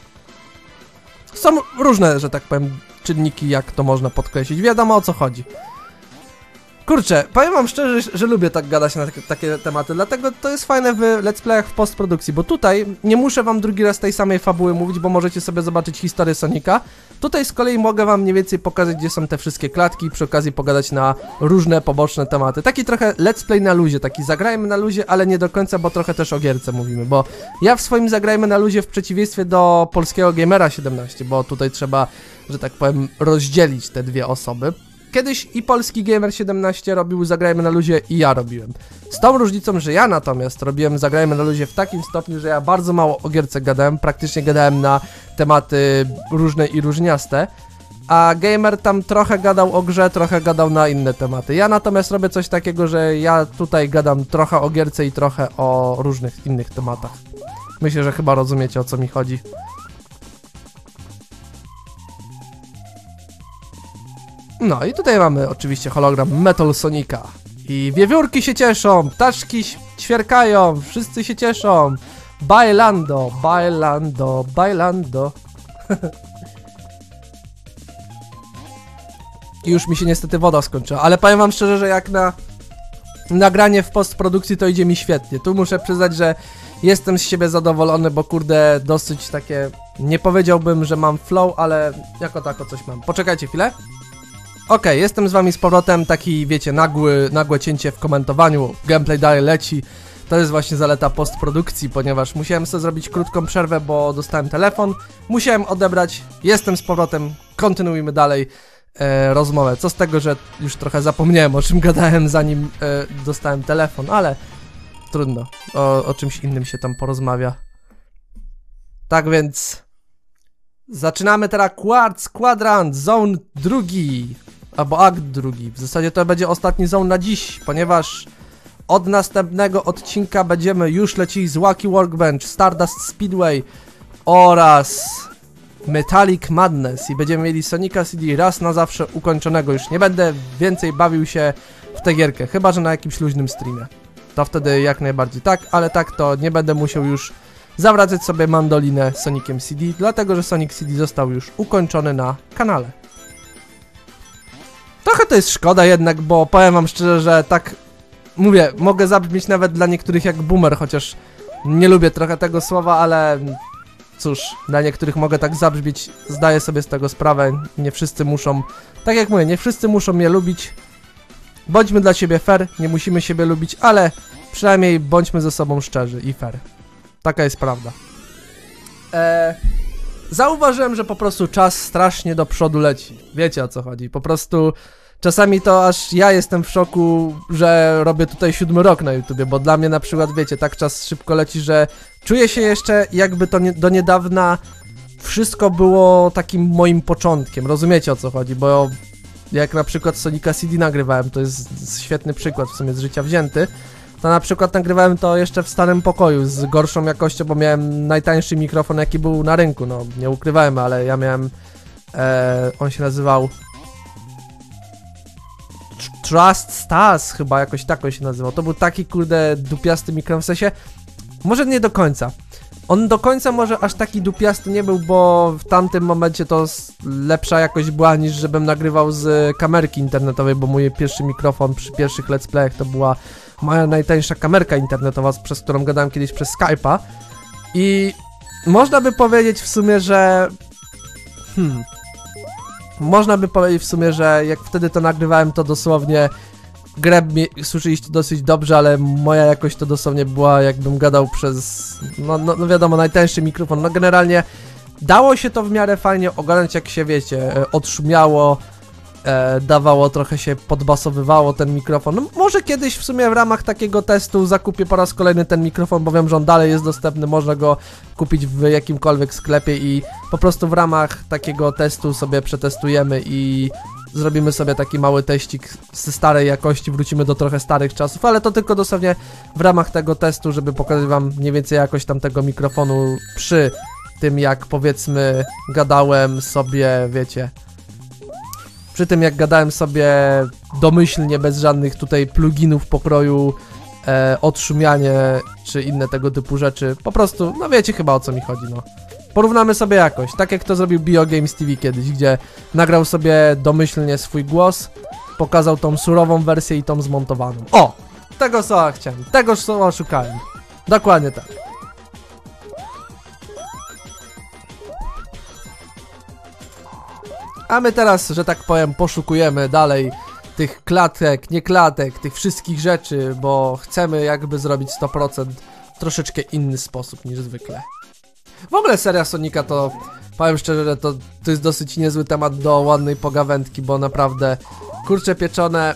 Są różne, że tak powiem, czynniki, jak to można podkreślić. Wiadomo, o co chodzi. Kurczę, powiem wam szczerze, że, że lubię tak gadać na takie, takie tematy, dlatego to jest fajne w let's playach w postprodukcji, bo tutaj nie muszę wam drugi raz tej samej fabuły mówić, bo możecie sobie zobaczyć historię Sonika. Tutaj z kolei mogę wam mniej więcej pokazać, gdzie są te wszystkie klatki i przy okazji pogadać na różne poboczne tematy. Taki trochę let's play na luzie, taki zagrajmy na luzie, ale nie do końca, bo trochę też o gierce mówimy, bo ja w swoim zagrajmy na luzie w przeciwieństwie do polskiego Gamera siedemnaście, bo tutaj trzeba, że tak powiem, rozdzielić te dwie osoby. Kiedyś i polski Gamer siedemnaście robił Zagrajmy na luzie i ja robiłem. Z tą różnicą, że ja natomiast robiłem Zagrajmy na luzie w takim stopniu, że ja bardzo mało o gierce gadałem, praktycznie gadałem na tematy różne i różniaste, a Gamer tam trochę gadał o grze, trochę gadał na inne tematy. Ja natomiast robię coś takiego, że ja tutaj gadam trochę o gierce i trochę o różnych innych tematach. Myślę, że chyba rozumiecie, o co mi chodzi. No i tutaj mamy oczywiście hologram Metal Sonika. I wiewiórki się cieszą, ptaszki ćwierkają, wszyscy się cieszą. Bailando, bailando, bailando. I już mi się niestety woda skończyła, ale powiem wam szczerze, że jak na nagranie w postprodukcji to idzie mi świetnie. Tu muszę przyznać, że jestem z siebie zadowolony, bo kurde dosyć takie, nie powiedziałbym, że mam flow, ale jako tako coś mam. Poczekajcie chwilę. Okej, okay, jestem z wami z powrotem, taki wiecie, nagły, nagłe cięcie w komentowaniu, gameplay dalej leci. To jest właśnie zaleta postprodukcji, ponieważ musiałem sobie zrobić krótką przerwę, bo dostałem telefon. Musiałem odebrać, jestem z powrotem, kontynuujmy dalej e, rozmowę. Co z tego, że już trochę zapomniałem, o czym gadałem, zanim e, dostałem telefon, ale trudno, o, o czymś innym się tam porozmawia. Tak więc zaczynamy teraz Quartz Quadrant, zone drugi, albo akt drugi. W zasadzie to będzie ostatni zone na dziś, ponieważ od następnego odcinka będziemy już lecieli z Wacky Workbench, Stardust Speedway oraz Metallic Madness i będziemy mieli Sonika C D raz na zawsze ukończonego. Już nie będę więcej bawił się w tę gierkę, chyba że na jakimś luźnym streamie. To wtedy jak najbardziej tak, ale tak to nie będę musiał już zawracać sobie mandolinę Soniciem C D, dlatego że Sonic C D został już ukończony na kanale. Trochę to jest szkoda jednak, bo powiem wam szczerze, że tak mówię, mogę zabrzmieć nawet dla niektórych jak boomer, chociaż nie lubię trochę tego słowa, ale cóż, dla niektórych mogę tak zabrzmieć, zdaję sobie z tego sprawę, nie wszyscy muszą, tak jak mówię, nie wszyscy muszą mnie lubić. Bądźmy dla siebie fair, nie musimy siebie lubić, ale przynajmniej bądźmy ze sobą szczerzy i fair. Taka jest prawda. Eee, zauważyłem, że po prostu czas strasznie do przodu leci. Wiecie, o co chodzi. Po prostu czasami to aż ja jestem w szoku, że robię tutaj siódmy rok na YouTubie, bo dla mnie na przykład, wiecie, tak czas szybko leci, że czuję się jeszcze jakby to nie, do niedawna wszystko było takim moim początkiem. Rozumiecie, o co chodzi, bo jak na przykład Sonika C D nagrywałem, to jest świetny przykład w sumie z życia wzięty. To na przykład nagrywałem to jeszcze w starym pokoju z gorszą jakością, bo miałem najtańszy mikrofon, jaki był na rynku, no nie ukrywałem, ale ja miałem, e, on się nazywał Trust Stars, chyba jakoś tak on się nazywał. To był taki kurde dupiasty mikrofon, w sensie, może nie do końca. On do końca może aż taki dupiasty nie był, bo w tamtym momencie to lepsza jakość była niż żebym nagrywał z kamerki internetowej, bo mój pierwszy mikrofon przy pierwszych let's playach to była moja najtańsza kamerka internetowa, przez którą gadałem kiedyś przez Skype'a. I można by powiedzieć w sumie, że... Hmm... Można by powiedzieć w sumie, że jak wtedy to nagrywałem, to dosłownie grę słyszeliście dosyć dobrze, ale moja jakość to dosłownie była, jakbym gadał przez, no, no, no wiadomo, najtańszy mikrofon. No generalnie dało się to w miarę fajnie ogarnąć, jak się, wiecie, odszumiało, e, dawało, trochę się podbasowywało ten mikrofon. No, może kiedyś w sumie w ramach takiego testu zakupię po raz kolejny ten mikrofon, bo wiem, że on dalej jest dostępny, można go kupić w jakimkolwiek sklepie i po prostu w ramach takiego testu sobie przetestujemy i zrobimy sobie taki mały teścik ze starej jakości, wrócimy do trochę starych czasów, ale to tylko dosłownie w ramach tego testu, żeby pokazać wam mniej więcej jakość tamtego mikrofonu przy tym, jak powiedzmy gadałem sobie, wiecie, przy tym jak gadałem sobie domyślnie, bez żadnych tutaj pluginów pokroju, e, odszumianie czy inne tego typu rzeczy, po prostu, no wiecie chyba o co mi chodzi, no. Porównamy sobie jakość, tak jak to zrobił BioGames T V kiedyś, gdzie nagrał sobie domyślnie swój głos pokazał tą surową wersję i tą zmontowaną. O! Tego słowa chciałem, tego słowa szukałem. Dokładnie tak. A my teraz, że tak powiem, poszukujemy dalej tych klatek, nie klatek, tych wszystkich rzeczy, bo chcemy jakby zrobić sto procent w troszeczkę inny sposób niż zwykle. W ogóle seria Sonika to, powiem szczerze, że to, to jest dosyć niezły temat do ładnej pogawędki, bo naprawdę, kurcze pieczone,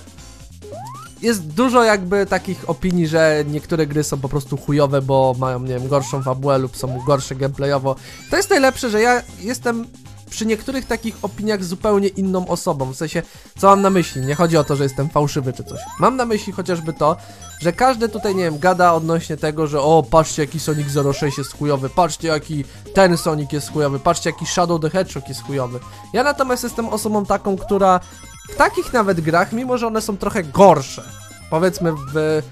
jest dużo jakby takich opinii, że niektóre gry są po prostu chujowe, bo mają, nie wiem, gorszą fabułę lub są gorsze gameplayowo. To jest najlepsze, że ja jestem przy niektórych takich opiniach zupełnie inną osobą, w sensie, co mam na myśli, nie chodzi o to, że jestem fałszywy czy coś. Mam na myśli chociażby to, że każdy tutaj, nie wiem, gada odnośnie tego, że o, patrzcie jaki Sonic zero sześć jest chujowy, patrzcie jaki ten Sonic jest chujowy, patrzcie jaki Shadow the Hedgehog jest chujowy. Ja natomiast jestem osobą taką, która w takich nawet grach, mimo że one są trochę gorsze, powiedzmy w...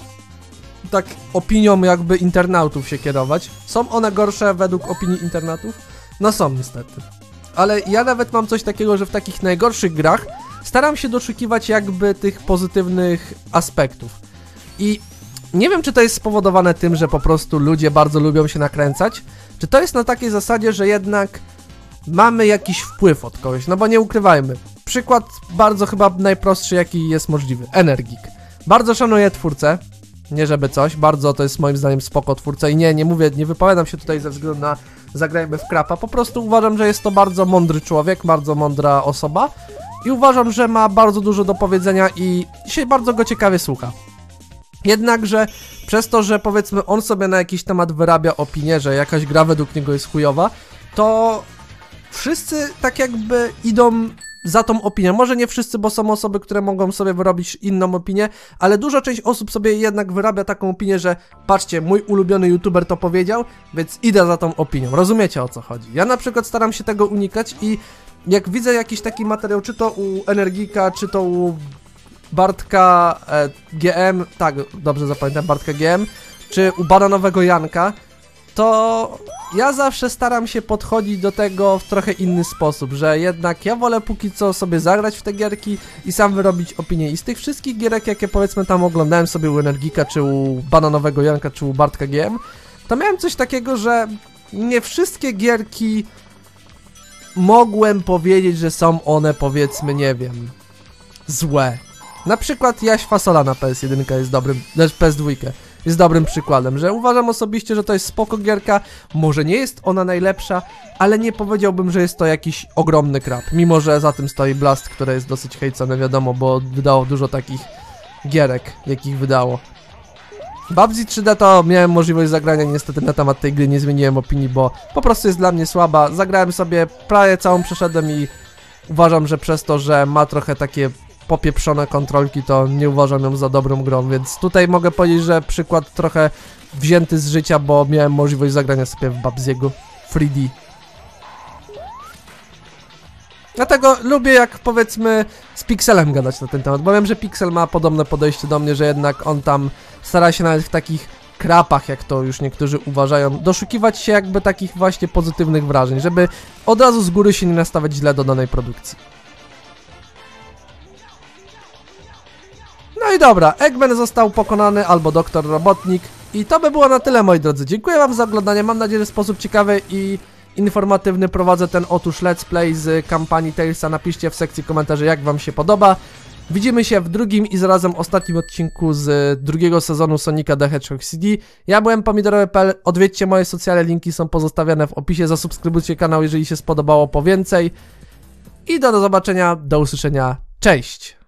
tak opinią jakby internautów się kierować, są one gorsze według opinii internautów? No są niestety. Ale ja nawet mam coś takiego, że w takich najgorszych grach staram się doszukiwać jakby tych pozytywnych aspektów. I nie wiem, czy to jest spowodowane tym, że po prostu ludzie bardzo lubią się nakręcać, czy to jest na takiej zasadzie, że jednak mamy jakiś wpływ od kogoś, no bo nie ukrywajmy. Przykład bardzo chyba najprostszy, jaki jest możliwy. Energik. Bardzo szanuję twórcę, nie żeby coś, bardzo to jest moim zdaniem spoko twórca i nie, nie mówię, nie wypowiadam się tutaj ze względu na zagrajmy w krapa, po prostu uważam, że jest to bardzo mądry człowiek, bardzo mądra osoba i uważam, że ma bardzo dużo do powiedzenia i się bardzo go ciekawie słucha. Jednakże przez to, że powiedzmy on sobie na jakiś temat wyrabia opinię, że jakaś gra według niego jest chujowa, to wszyscy tak jakby idą za tą opinię. Może nie wszyscy, bo są osoby, które mogą sobie wyrobić inną opinię, ale duża część osób sobie jednak wyrabia taką opinię, że patrzcie, mój ulubiony youtuber to powiedział, więc idę za tą opinią. Rozumiecie, o co chodzi? Ja na przykład staram się tego unikać i jak widzę jakiś taki materiał, czy to u Energika, czy to u Bartka e, G M, tak, dobrze zapamiętam, Bartka G M, czy u Bananowego Janka, to ja zawsze staram się podchodzić do tego w trochę inny sposób, że jednak ja wolę póki co sobie zagrać w te gierki i sam wyrobić opinię. I z tych wszystkich gierek, jakie powiedzmy tam oglądałem sobie u Energika, czy u Bananowego Janka, czy u Bartka G M, to miałem coś takiego, że nie wszystkie gierki mogłem powiedzieć, że są one powiedzmy, nie wiem, złe. Na przykład Jaś Fasola na P S jeden jest dobrym, lecz P S dwa jest dobrym przykładem, że uważam osobiście, że to jest spoko gierka, może nie jest ona najlepsza, ale nie powiedziałbym, że jest to jakiś ogromny krap, mimo że za tym stoi Blast, które jest dosyć hejcone, wiadomo, bo wydało dużo takich gierek, jakich wydało. Babzi trzy D to miałem możliwość zagrania, niestety na temat tej gry nie zmieniłem opinii, bo po prostu jest dla mnie słaba, zagrałem sobie, prawie całą przeszedłem i uważam, że przez to, że ma trochę takie popieprzone kontrolki, to nie uważam ją za dobrą grą, więc tutaj mogę powiedzieć, że przykład trochę wzięty z życia, bo miałem możliwość zagrania sobie w Babziego trzy D. Dlatego lubię, jak powiedzmy z Pixelem gadać na ten temat, bo wiem, że Pixel ma podobne podejście do mnie, że jednak on tam stara się nawet w takich krapach, jak to już niektórzy uważają, doszukiwać się jakby takich właśnie pozytywnych wrażeń, żeby od razu z góry się nie nastawiać źle do danej produkcji. No i dobra, Eggman został pokonany, albo Doktor Robotnik. I to by było na tyle, moi drodzy. Dziękuję wam za oglądanie, mam nadzieję, że w sposób ciekawy i informatywny prowadzę ten otóż let's play z kampanii Tailsa. Napiszcie w sekcji komentarzy, jak wam się podoba. Widzimy się w drugim i zarazem ostatnim odcinku z drugiego sezonu Sonika the Hedgehog C D. Ja byłem pomidorowy kropka p l, odwiedźcie moje socjale, linki są pozostawione w opisie, zasubskrybujcie kanał, jeżeli się spodobało po więcej. I do, do zobaczenia, do usłyszenia, cześć!